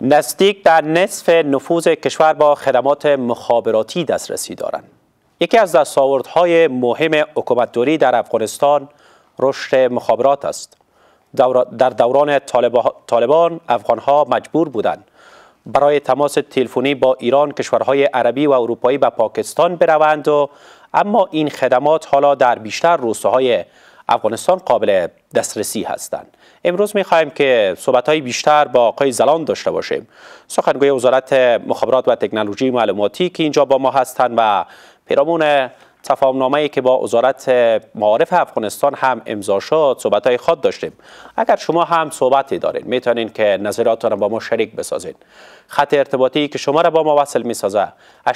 نزدیک در نصف نفوذ کشور با خدمات مخابراتی دسترسی دارند. یکی از دستاوردهای مهم حکومتداری در افغانستان رشد مخابرات است. در دوران طالبان افغانها مجبور بودند برای تماس تلفنی با ایران، کشورهای عربی و اروپایی به پاکستان بروند اما این خدمات حالا در بیشتر روستاهای افغانستان قابل دسترسی هستند. امروز می‌خواهیم که صحبت‌های بیشتر با آقای زلان داشته باشیم، سخنگوی وزارت مخابرات و تکنولوژی معلوماتی که اینجا با ما هستند و پیرامون تفاهم‌نامه‌ای که با وزارت معارف افغانستان هم امضا شد صحبت‌های خود داشتیم. اگر شما هم صحبتی دارین میتونین که نظراتتون را با ما شریک بسازین. خط ارتباطی که شما را با ما وصل می‌سازه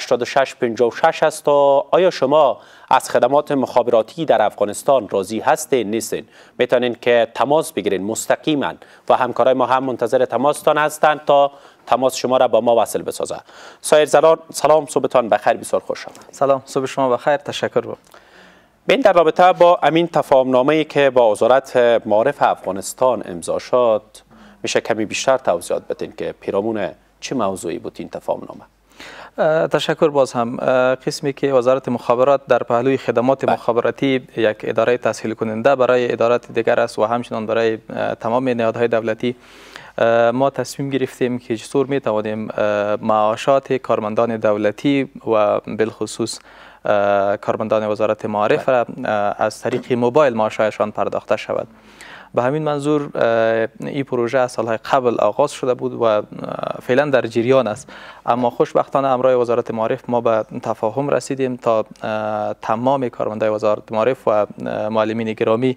8656 است. و آیا شما از خدمات مخابراتی در افغانستان راضی هستین نیستین؟ میتونین که تماس بگیرین مستقیما و همکارای ما هم منتظر تماستان هستند تا تماس شما را با ما وصل بسازه. سایر زلان سلام، صبحتان بخیر، بسیار خوش آمد. سلام، صبح شما بخیر، تشکر. بین در رابطه با امین تفاهم‌نامه‌ای که با وزارت معارف افغانستان امضا شد میشه کمی بیشتر توضیحات بدین که پیرامون چه موضوعی بود این تفاهم‌نامه؟ تشکر. باز هم قسمی که وزارت مخابرات در پهلوی خدمات مخابراتی یک اداره تسهیل کننده برای ادارات دیگر است و همچنان برای تمام نهادهای دولتی ما تصمیم گرفتیم که چطور می توانیم معاشات کارمندان دولتی و بالخصوص کارمندان وزارت معارف را از طریق موبایل معاششان پرداخته شود. به همین منظور این پروژه از سالهای قبل آغاز شده بود و فعلا در جریان است، اما خوشبختانه همراه وزارت معارف ما به تفاهم رسیدیم تا تمام کارمندان وزارت معارف و معلمین گرامی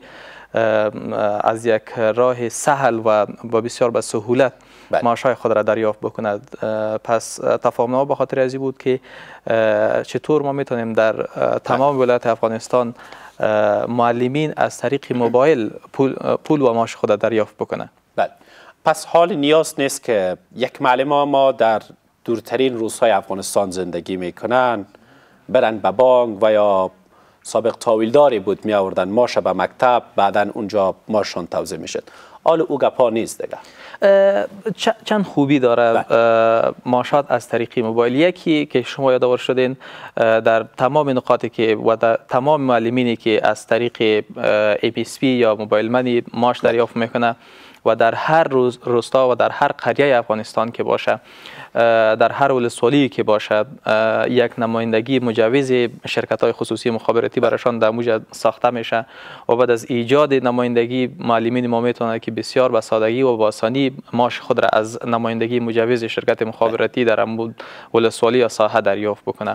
از یک راه سهل و با بسیار به سهولت معاشهای خود را دریافت بکند. پس تفاهم‌نامه به خاطر ازی بود که چطور ما میتونیم در تمام ولایت افغانستان معلمین از طریق موبایل پول و معاش خود دریافت بکنه. بله. پس حال نیاز نیست که یک معلم ما در دورترین روستای افغانستان زندگی میکنن برن به بانک و یا سابق تاویلداری بود می آوردن ماش به مکتب، بعدا اونجا ماشون توزیع میشد. حال او گپا نیست دیگه. چند خوبی داره معاشات از طریق موبایل. یکی که شما یادآور شدین در تمام نقاطی که و در تمام معلمینی که از طریق APSP یا موبایل منی معاش دریافت میکنه و در هر روستا و در هر قریه افغانستان که باشه، در هر ولسوالی که باشه، یک نمایندگی مجوز شرکت های خصوصی مخابراتی برایشان در موجه ساخته میشه و بعد از ایجاد نمایندگی معلمین ما میتونه که بسیار به سادگی و با آسانی معاش خود را از نمایندگی مجوز شرکت مخابراتی در ولسوالی یا ساحه دریافت بکنه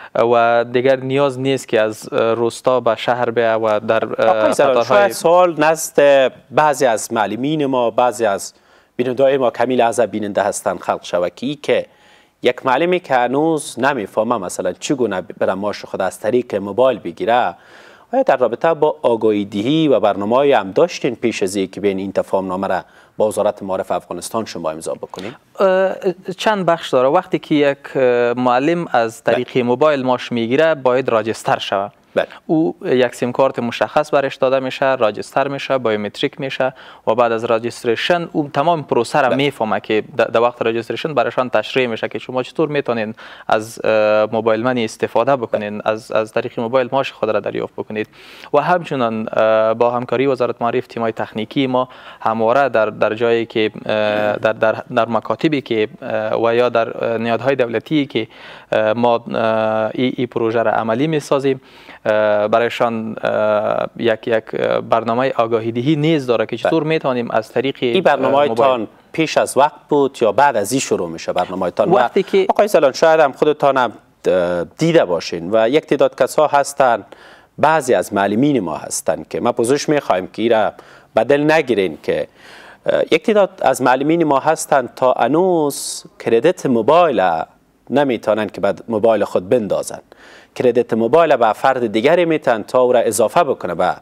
و دیگر نیاز نیست که از روستا به شهر بیا و در قطارهای سوال نزد بعضی از معلمین ما، بعضی از بیننده‌های ما کمی لحظه بیننده هستند خلق شوکی که یک معلمی که هنوز نمیفهمه مثلا چگونه بره معاش خود از طریق موبایل بگیره. آیا در رابطه با آگاهی دهی و برنامه‌ای هم داشتین پیش از اینکه بین این تفاهم‌نامه را با وزارت معارف افغانستان شما امضا بکنین؟ چند بخش داره. وقتی که یک معلم از طریق موبایل معاش میگیره باید راجستر شود. او یک سیم کارت مشخص برش داده میشه، راجستر میشه، بایومتریک میشه و بعد از راجستریشن او تمام پروسه را میفهمه که در وقت راجستریشن برایشان تشریح میشه که شما چطور میتونین از موبایل منی استفاده بکنین، از طریق موبایل معاش خود را دریافت بکنید. و همچنان با همکاری وزارت معارف تیمای تکنیکی ما همواره در جایی که در مکاتبی که و یا در نهادهای دولتی که ما این پروژه را عملی میسازیم برایشان یک برنامه آگاهی دهی نیز داره که چطور میتونیم از طریق این برنامه‌تان پیش از وقت بود یا بعد از این شروع میشه برنامه‌تان؟ وقتی که آقای زلان شاید هم خودتان هم دیده باشین و یک تعداد کسا هستن، بعضی از معلمین ما هستن که ما پوزش میخوایم که ایرا بدل نگیرین که یک تعداد از معلمین ما هستن تا هنوز کردیت موبایل نمیتونن که بعد موبایل خود بندازن. کردیت موبایل به فرد دیگری میتن تا او را اضافه بکنه به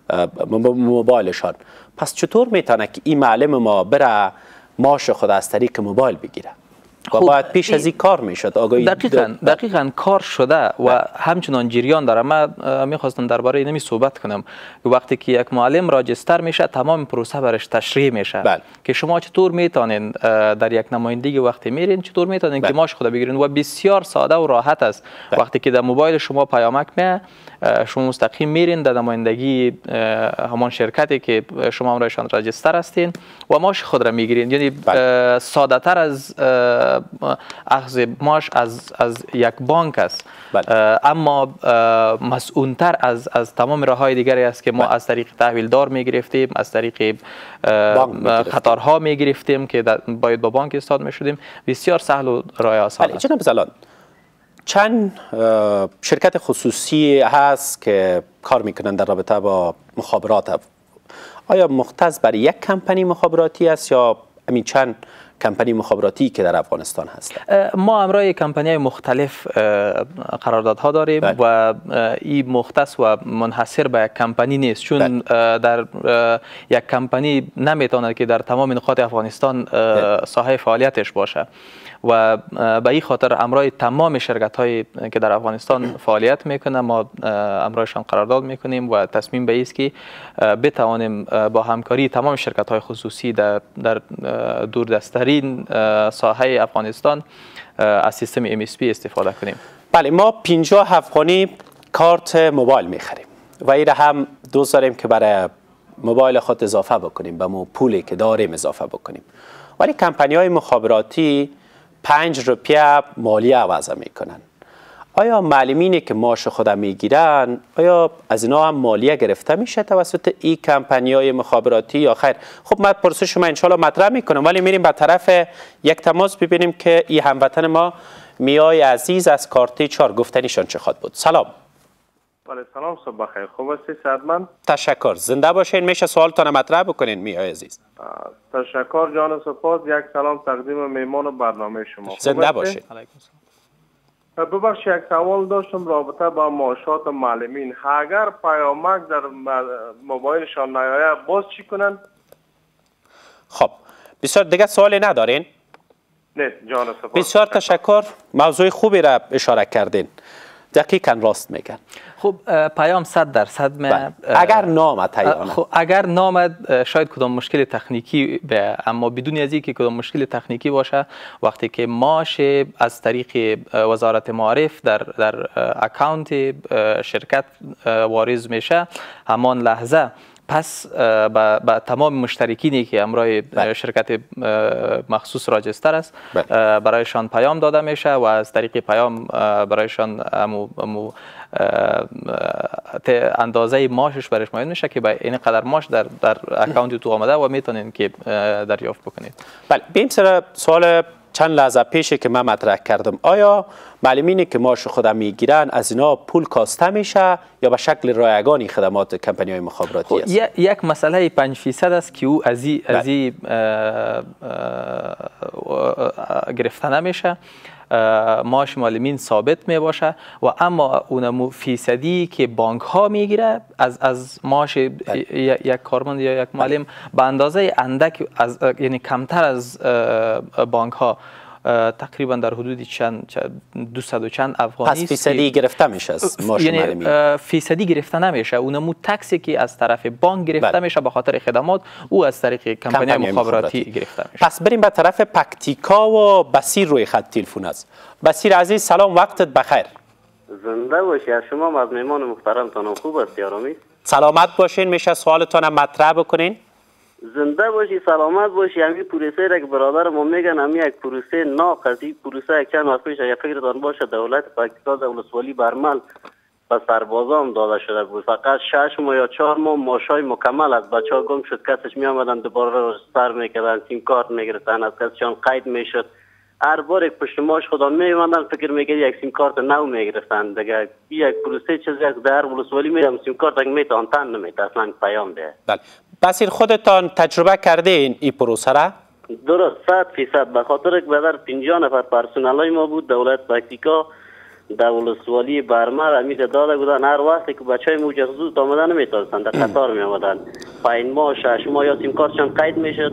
موبایلشان. پس چطور میتونه که این معلم ما بره معاش خود از طریق موبایل بگیره؟ و باید پیش از این کار میشد. آگاهی دقیقاً کار شده و همچنان جریان داره. من میخواستم درباره اینمی صحبت کنم. وقتی که یک معلم راجستر میشه تمام پروسه برش تشریح میشه که شما چطور میتونین در یک نمایندگی وقتی میرین چطور میتونین که ماش خود بگیرین و بسیار ساده و راحت است. وقتی که در موبایل شما پیامک میاد شما مستقیم میرین در نمایندگی همان شرکتی که شما امرایشان راجستر هستین و ماش خود را میگیرین. یعنی ساده تر از اخذ ماش از یک بانک است. اما مسئول‌تر از تمام راه‌های دیگری است که ما از طریق تحویلدار میگرفتیم، از طریق خطارها میگرفتیم که باید با بانک استاد میشدیم. بسیار سهل و راه آسان است. جناب زلان، چند شرکت خصوصی هست که کار میکنن در رابطه با مخابرات؟ آیا مختص بر یک کمپانی مخابراتی است یا همین چند کمپانی مخابراتی که در افغانستان هست؟ ما همراه کمپانی مختلف قراردادها داریم و این مختص و منحصر به یک کمپانی نیست، چون در یک کمپانی نمیتواند که در تمام نقاط افغانستان ساحه فعالیتش باشه و به این خاطر همراه تمام شرکت هایی که در افغانستان فعالیت میکنه ما همراهشان قرارداد میکنیم و تصمیم به است که بتوانیم با همکاری تمام شرکت های خصوصی در دوردستترین ساحه افغانستان از سیستم MSP استفاده کنیم. بله، ما 50 افغانی کارت موبایل میخریم و این هم دوست داریم که برای موبایل خود اضافه بکنیم، به مو پولی که داریم اضافه بکنیم، ولی کمپانی های مخابراتی 5 روپیه مالیه عوض میکنن. آیا معلمینی که معاش خود میگیرن آیا از اینا هم مالیه گرفته میشه توسط این کمپانی های مخابراتی یا خیر؟ خب من پرسش شما انشالله مطرح میکنم، ولی میریم به طرف یک تماس ببینیم که این هموطن ما میای عزیز از کارت 4 گفتنیشان چه خواد بود. سلام. بله سلام، صبح بخیر. خوب هستی صحتمند؟ تشکر، زنده باشین. میشه سوالتان مطرح بکنین میای عزیز. تشکر جان، سپاس. یک سلام تقدیم میمان و برنامه شما. زنده باشین. ببخشید یک سوال داشتم رابطه با معاشات معلمین. اگر پیامک در موبایلشان نیاید باز چی کنن؟ خب بسیار دیگه سوالی ندارین؟ نه جان سپاس. بسیار تشکر، موضوع خوبی را اشاره کردین. دقیقاً راست میگن. خب پیام 100% اگر نامد خب اگر نامد شاید کدام مشکل تکنیکی به، اما بدون از اینکه کدام مشکل تکنیکی باشه وقتی که معاش از طریق وزارت معارف در اکانت شرکت وارد میشه همان لحظه پس با تمام مشترکینی که همراه شرکت مخصوص راجستر است برایشان پیام داده میشه و از طریق پیام برایشان اندازه ماشش برش معلوم میشه که با این قدر ماش در اکانت تو آمده و میتونین که دریافت بکنید. بله، بریم سر سوال چند لحظه پیشه که من مطرح کردم. آیا معلمینی که معاش خودم میگیرن از اینا پول کاسته میشه یا به شکل رایگانی خدمات کمپانی های مخابراتی است؟ یک مسئله 5% است که او از گرفته نمیشه. معاش معلمین ثابت می باشه و اما اون فیصدی که بانک ها میگیره از معاش یک کارمند یا یک معلم به اندازه اندک یعنی کمتر از بانک ها تقریبا در حدود 200 و چند افغانی است. پس فیصدی گرفته میشه از معاش معلمین؟ یعنی فیصدی گرفته نمیشه، اونمو تکسی که از طرف بانک گرفته میشه به خاطر خدمات او از طریق کمپانی مخابراتی گرفته میشه. پس بریم به طرف پکتیکا و بصیر روی خط تلفن است. بصیر عزیز سلام، وقتت بخیر. زنده باشی. از شما از میمان محترمتان خوب است یارامی؟ سلامت باشین، میشه سوالتان مطرح بکنین؟ زنده باشی، سلامت باشی. همین پروسه را که برادر ما میگن همین یک پروسه ناقصی پروسه چند وقت پیش اگه فکرتان باشه دولت پاکستان در ولسوالی برمل به سربازان داده شده بود. فقط 6 ماه یا 4 ماه معاشای مکمل از بچه‌ها گم شد، کسش می آمدن دوباره سر میکردن، سیم کارت میگرفتن، از کسشان قید میشد. هر بار یک پشت ماش خدا میومدن فکر میکرد یک سیم کارت نو میگرفتن. دیگه یک پروسه چیزی در ولسوالی میرم سیم کارت میتونن تن نمیت اصلا پیام ده. بله. بصیر خودتان تجربه کردین این پروسه را؟ درست 100%. به خاطر که بدر 50 نفر پرسنلای ما بود دولت پکتیکا در ولسوالی برمر امید داده بودن هر وقتی که بچهای مجزود آمدن نمیتونستن در قطار می آمدن 5 ماه 6 ماه یا سیم کارتشان قید میشد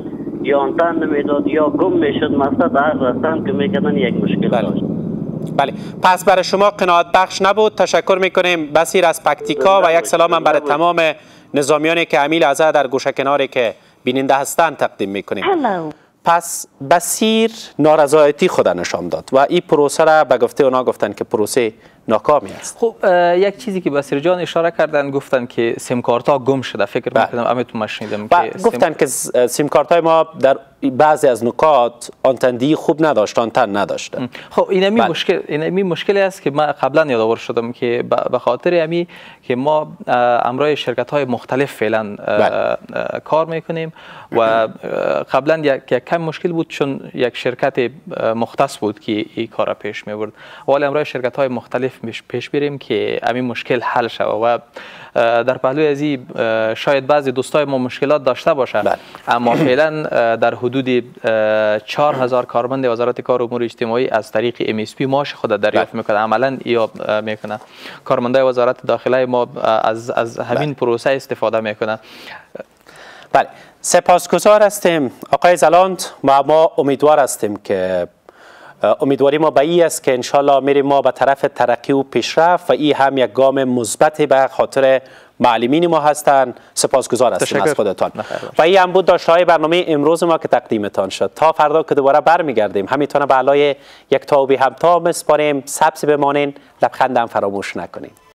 یا آنتن نمیداد یا گم میشد. مقصد هر رستم که میکردن یک مشکل داشت. بله، پس برای شما قناعت بخش نبود. تشکر میکنیم بصیر از پکتیکا و یک سلام هم برای تمام نظامیانی که عمیل ازا در گوشه کناری که بیننده هستند تقدیم میکنیم. پس بصیر نارضایتی خود نشان داد و این پروسه را به گفته اونا گفتن که پروسه ناکامی است. خب یک چیزی که بصیر جان اشاره کردن، گفتن که سیم کارت ها گم شده. فکر میکنم امیتون شنیدم که گفتن که سیم کارت های ما در بعضی از نکات آنتندی خوب نداشت، آنتن نداشته. خب اینمی مشکلی است که من قبلا یادآور شدم که به خاطر امی که ما امرای شرکت های مختلف فعلا کار میکنیم و قبلا یک کم مشکل بود چون یک شرکت مختص بود که این کار پیش میبرد. ولی امرای شرکت های مختلف پیش بریم که همین مشکل حل شود و در پهلوی ازی شاید بعضی دوستای ما مشکلات داشته باشه، اما فعلا در حدود 4000 کارمند وزارت کار و امور اجتماعی از طریق MSP معاش خود دریافت میکنه. عملا یا میکنه کارمندای وزارت داخله ما از همین پروسه استفاده میکنه. بله، سپاسگزار هستیم آقای زلاند. ما امیدوار هستیم که امیدواری ما به این است که انشالله میریم ما به طرف ترقی و پیشرفت و این هم یک گام مثبت به خاطر معلمین ما هستند. سپاسگزار هستیم از خودتان. و این هم بود داشته‌های برنامه امروز ما که تقدیمتان شد. تا فردا که دوباره برمیگردیم همیتونه به علای یک تا و بی همتا میسپاریم. سبز بمانین، لبخندم فراموش نکنین.